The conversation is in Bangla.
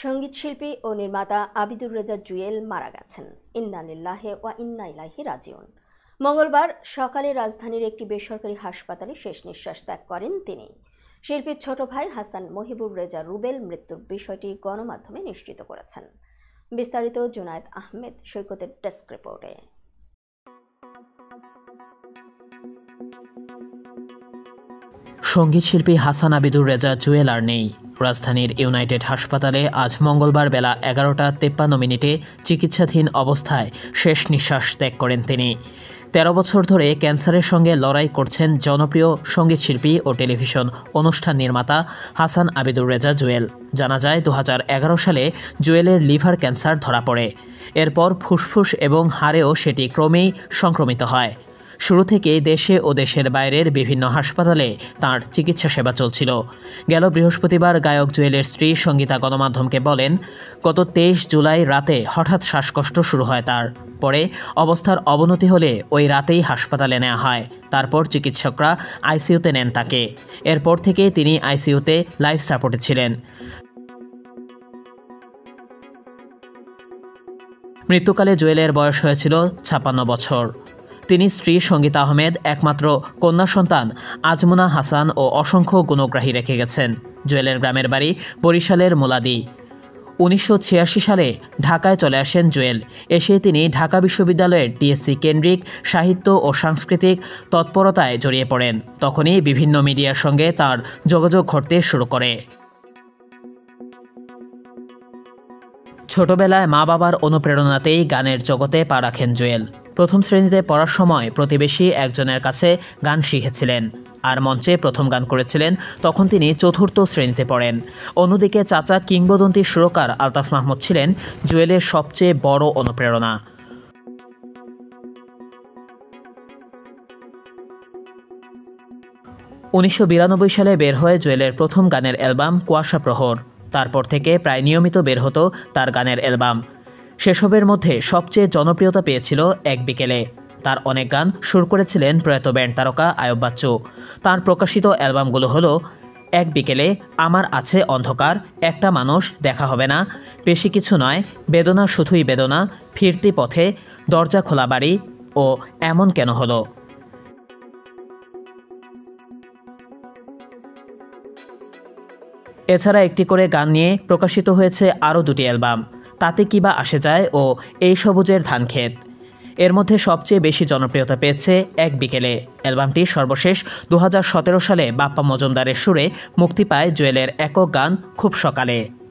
সঙ্গীতশিল্পী ও নির্মাতা আবিদুর রেজা জুয়েল মারা গেছেন। ইন্না লিল্লাহি ওয়া ইন্না ইলাইহি রাজিউন। মঙ্গলবার সকালে রাজধানীর একটি বেসরকারি হাসপাতালে শেষ নিঃশ্বাস ত্যাগ করেন তিনি। শিল্পীর ছোট ভাই হাসান মহিবুর রেজা রুবেল মৃত্যুর বিষয়টি গণমাধ্যমে নিশ্চিত করেছেন। বিস্তারিত জুনায়েদ আহমেদ সৈকতের ডেস্ক রিপোর্টে। সঙ্গীতশিল্পী হাসান আবিদুর রেজা জুয়েল আর নেই। রাজধানীর ইউনাইটেড হাসপাতালে আজ মঙ্গলবার বেলা 11টা 53 চিকিৎসাধীন অবস্থায় শেষ নিঃশ্বাস ত্যাগ করেন তিনি। 13 বছর ধরে ক্যান্সারের সঙ্গে লড়াই করছেন জনপ্রিয় সঙ্গীতশিল্পী ও টেলিভিশন অনুষ্ঠান নির্মাতা হাসান আবিদুর রেজা জুয়েল। জানা যায় 2011 সালে জুয়েলের লিভার ক্যান্সার ধরা পড়ে। এরপর ফুসফুস এবং হাড়েও সেটি ক্রমেই সংক্রমিত হয়। শুরু থেকেই দেশে ও দেশের বাইরের বিভিন্ন হাসপাতালে তাঁর চিকিৎসা সেবা চলছিল। গেল বৃহস্পতিবার গায়ক জুয়েলের স্ত্রী সঙ্গীতা গণমাধ্যমকে বলেন, গত 23 জুলাই রাতে হঠাৎ শ্বাসকষ্ট শুরু হয় তার। পরে অবস্থার অবনতি হলে ওই রাতেই হাসপাতালে নেওয়া হয়। তারপর চিকিৎসকরা আইসিইউতে নেন তাকে। এরপর থেকে তিনি আইসিইউতে লাইফ সাপোর্টে ছিলেন। মৃত্যুকালে জুয়েলের বয়স হয়েছিল 56 বছর। তিনি স্ত্রী সঙ্গীতা আহমেদ, একমাত্র কন্যা সন্তান আজমুনা হাসান ও অসংখ্য গুণগ্রাহী রেখে গেছেন। জুয়েলের গ্রামের বাড়ি বরিশালের মোলাদি। 1986 সালে ঢাকায় চলে আসেন জুয়েল। এসে তিনি ঢাকা বিশ্ববিদ্যালয়ের ডিএসসি কেন্দ্রিক সাহিত্য ও সাংস্কৃতিক তৎপরতায় জড়িয়ে পড়েন। তখনই বিভিন্ন মিডিয়ার সঙ্গে তার যোগাযোগ ঘটতে শুরু করে। ছোটবেলায় মা বাবার অনুপ্রেরণাতেই গানের জগতে পা রাখেন জুয়েল। প্রথম শ্রেণীতে পড়ার সময় প্রতিবেশী একজনের কাছে গান শিখেছিলেন আর মঞ্চে প্রথম গান করেছিলেন। তখন তিনি 4র্থ শ্রেণীতে পড়েন। অন্যদিকে চাচা কিংবদন্তি সুরকার আলতাফ মাহমুদ ছিলেন জুয়েলের সবচেয়ে বড় অনুপ্রেরণা। 1992 সালে বের হয় জুয়েলের প্রথম গানের অ্যালবাম কুয়াশা প্রহর। তারপর থেকে প্রায় নিয়মিত বের হতো তার গানের অ্যালবাম। সেসবের মধ্যে সবচেয়ে জনপ্রিয়তা পেয়েছিল এক বিকেলে। তার অনেক গান সুর করেছিলেন প্রয়াত ব্যান্ড তারকা আয়ুব বাচ্চু। তার প্রকাশিত অ্যালবামগুলো হলো এক বিকেলে, আমার আছে অন্ধকার, একটা মানুষ, দেখা হবে না, বেশি কিছু নয়, বেদনা শুধুই বেদনা, ফিরতি পথে, দরজা খোলা বাড়ি ও এমন কেন হলো। এছাড়া একটি করে গান নিয়ে প্রকাশিত হয়েছে আরও 2টি অ্যালবাম, তাতে কিবা আসে যায় ও এই সবুজের ধানক্ষেত। এর মধ্যে সবচেয়ে বেশি জনপ্রিয়তা পেয়েছে এক বিকেলে। অ্যালবামটি সর্বশেষ 2017 সালে বাপ্পা মজুমদারের সুরে মুক্তি পায় জুয়েলের একক গান খুব সকালে।